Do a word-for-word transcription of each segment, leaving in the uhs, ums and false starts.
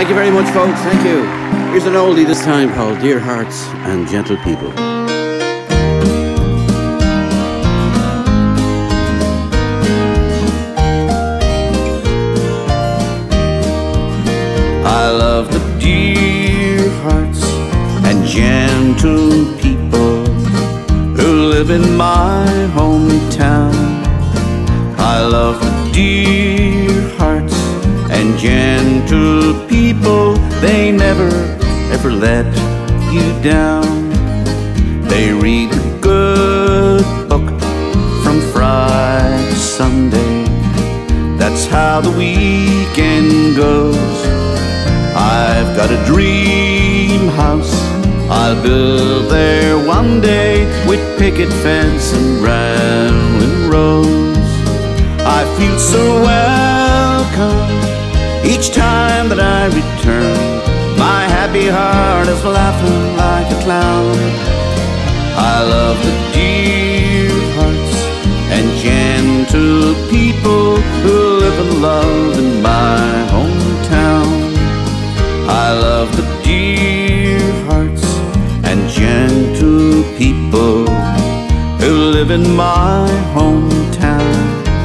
Thank you very much, folks. Thank you. Here's an oldie this time called Dear Hearts and Gentle People. I love the dear hearts and gentle people who live in my hometown. I love the dear hearts and gentle people. They never, ever let you down. They read the good book from Friday to Sunday. That's how the weekend goes. I've got a dream house I'll build there one day, with picket fence and rambling rose. I feel so welcome each time that I return. My happy heart is laughing like a clown. I love the dear hearts and gentle people who live and love in my hometown. I love the dear hearts and gentle people who live in my hometown.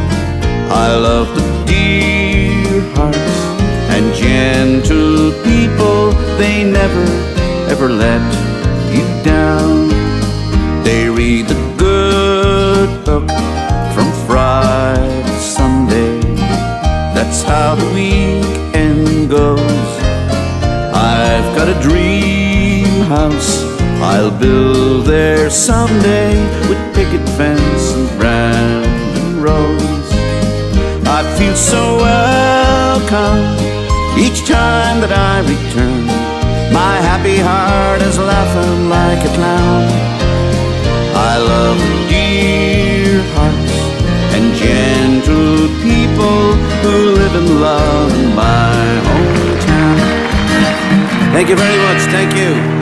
I love the dear hearts and gentle people. They never, ever let you down. They read the good book from Friday to Sunday. That's how the weekend goes. I've got a dream house I'll build there someday, with picket fence and rambling rose. I feel so welcome each time that I return. My happy heart is laughing like a clown. I love dear hearts and gentle people who live and love in my hometown. Thank you very much. Thank you.